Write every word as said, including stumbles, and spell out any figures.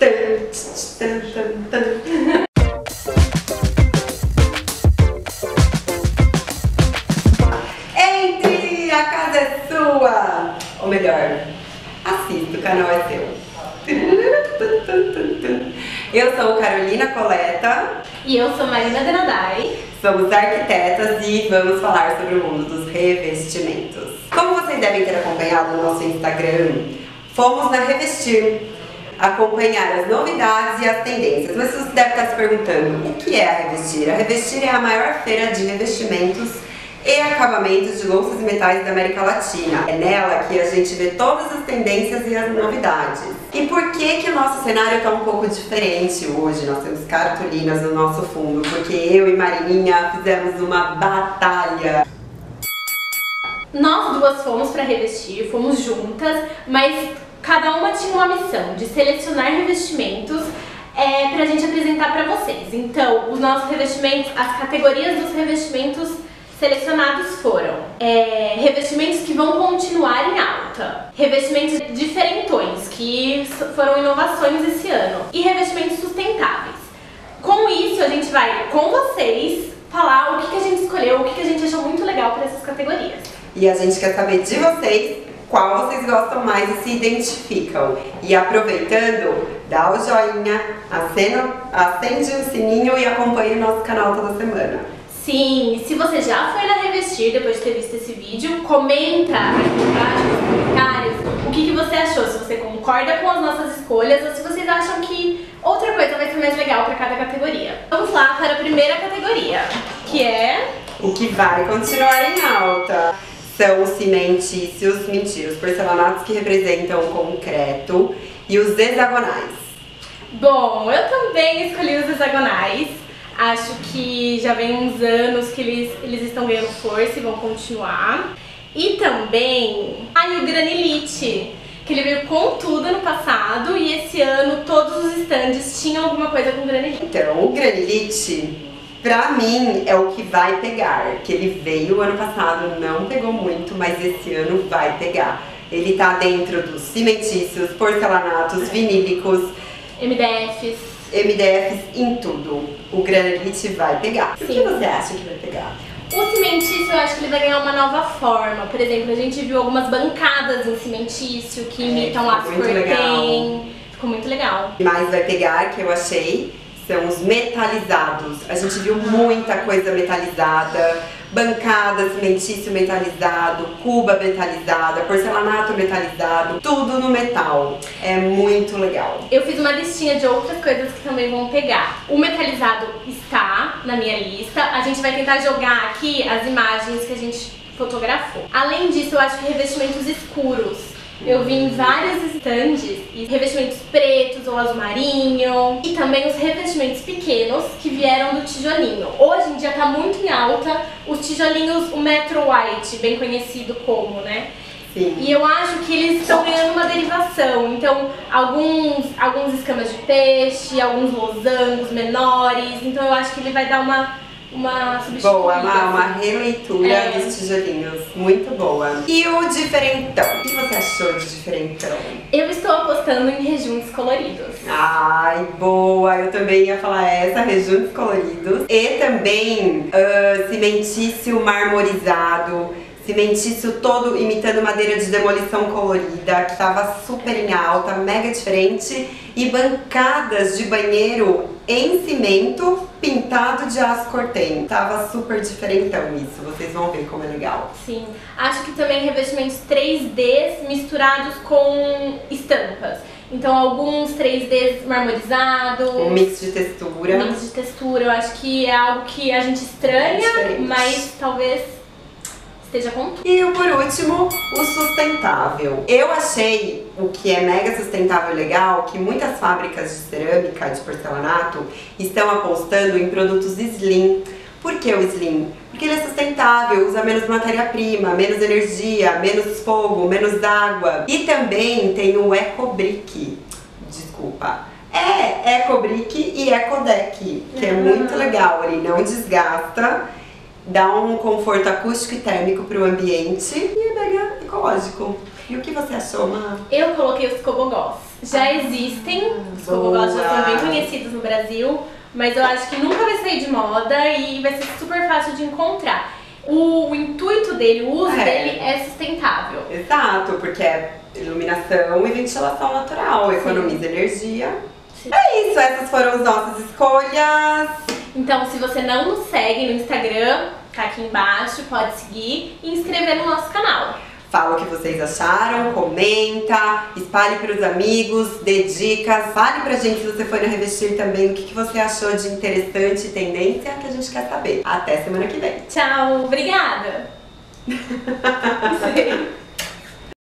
Entre, a casa é sua! Ou melhor, assista, o canal é seu. Eu sou Carolina Coleta. E eu sou Marina Denadai. Somos arquitetas e vamos falar sobre o mundo dos revestimentos. Como vocês devem ter acompanhado no nosso Instagram, fomos na Revestir acompanhar as novidades e as tendências. Mas você deve estar se perguntando, o que é a Revestir? A Revestir é a maior feira de revestimentos e acabamentos de louças e metais da América Latina. É nela que a gente vê todas as tendências e as novidades. E por que que o nosso cenário está um pouco diferente hoje? Nós temos cartolinas no nosso fundo, porque eu e Marininha fizemos uma batalha. Nós duas fomos para Revestir, fomos juntas, mas cada uma tinha uma missão de selecionar revestimentos é, pra gente apresentar para vocês. Então, os nossos revestimentos, as categorias dos revestimentos selecionados foram é, revestimentos que vão continuar em alta, revestimentos diferentões, que foram inovações esse ano, e revestimentos sustentáveis. Com isso, a gente vai, com vocês, falar o que, que a gente escolheu, o que, que a gente achou muito legal para essas categorias. E a gente quer saber de vocês qual vocês gostam mais e se identificam. E aproveitando, dá o joinha, acena, acende o sininho e acompanhe o nosso canal toda semana. Sim, e se você já foi na Revestir depois de ter visto esse vídeo, comenta aqui embaixo nos comentários o que, que você achou, se você concorda com as nossas escolhas ou se vocês acham que outra coisa vai ser mais legal para cada categoria. Vamos lá para a primeira categoria, que é... o que vai continuar em alta. São os cimentícios, mentira, os porcelanatos que representam o concreto e os hexagonais. Bom, eu também escolhi os hexagonais. Acho que já vem uns anos que eles, eles estão ganhando força e vão continuar. E também aí o granilite, que ele veio com tudo no passado e esse ano todos os estandes tinham alguma coisa com granilite. Então, o granilite, pra mim, é o que vai pegar, que ele veio ano passado, não pegou muito, mas esse ano vai pegar. Ele tá dentro dos cimentícios, porcelanatos, vinílicos, M D Fs. M D Fs em tudo. O granilite vai pegar. Sim. O que você acha que vai pegar? O cimentício, eu acho que ele vai ganhar uma nova forma. Por exemplo, a gente viu algumas bancadas em cimentício que imitam é, as curtain. Ficou muito legal. O que mais vai pegar, que eu achei, são os metalizados. A gente viu muita coisa metalizada, bancada, cimentício metalizado, cuba metalizada, porcelanato metalizado, tudo no metal. É muito legal. Eu fiz uma listinha de outras coisas que também vão pegar. O metalizado está na minha lista. A gente vai tentar jogar aqui as imagens que a gente fotografou. Além disso, eu acho que revestimentos escuros. Eu vi em vários estandes revestimentos pretos ou azul marinho e também os revestimentos pequenos que vieram do tijolinho. Hoje em dia tá muito em alta os tijolinhos, o Metro White, bem conhecido como, né? Sim. E eu acho que eles estão ganhando uma derivação, então alguns, alguns escamas de peixe, alguns losangos menores, então eu acho que ele vai dar uma... uma substituída. Boa, uma, uma releitura é. dos tijolinhos, muito boa. E o diferentão? O que você achou de diferentão? Eu estou apostando em rejuntos coloridos. Ai, boa! Eu também ia falar essa, rejuntos coloridos. E também uh, cimentício marmorizado, cimentício todo imitando madeira de demolição colorida, que tava super em alta, mega diferente. E bancadas de banheiro em cimento pintado de aço cortem. Tava super diferentão isso, vocês vão ver como é legal. Sim, acho que também revestimentos três D misturados com estampas. Então alguns três D marmorizados. Um mix de textura. Um mix de textura, eu acho que é algo que a gente estranha, é mas talvez esteja com tudo. E por último, o sustentável. Eu achei o que é mega sustentável e legal, que muitas fábricas de cerâmica, de porcelanato, estão apostando em produtos slim. Por que o slim? Porque ele é sustentável, usa menos matéria-prima, menos energia, menos fogo, menos água. E também tem o Ecobrick, desculpa. É Ecobrick e Ecodec, que é muito legal, ele não desgasta, dá um conforto acústico e térmico para o ambiente e é mega ecológico. E o que você achou, Ma? Eu coloquei os cobogós. já existem, os cogogós já são bem conhecidos no Brasil, mas eu acho que nunca vai sair de moda e vai ser super fácil de encontrar. O, o intuito dele, o uso é. dele é sustentável. Exato, porque é iluminação e ventilação natural, Sim. economiza energia. Sim. É isso, essas foram as nossas escolhas. Então, se você não nos segue no Instagram, tá aqui embaixo, pode seguir e inscrever no nosso canal. Fala o que vocês acharam, comenta, espalhe para os amigos, dê dicas, fale pra gente se você foi na Revestir também, o que, que você achou de interessante e tendência, que a gente quer saber. Até semana que vem. Tchau, obrigada! Não sei.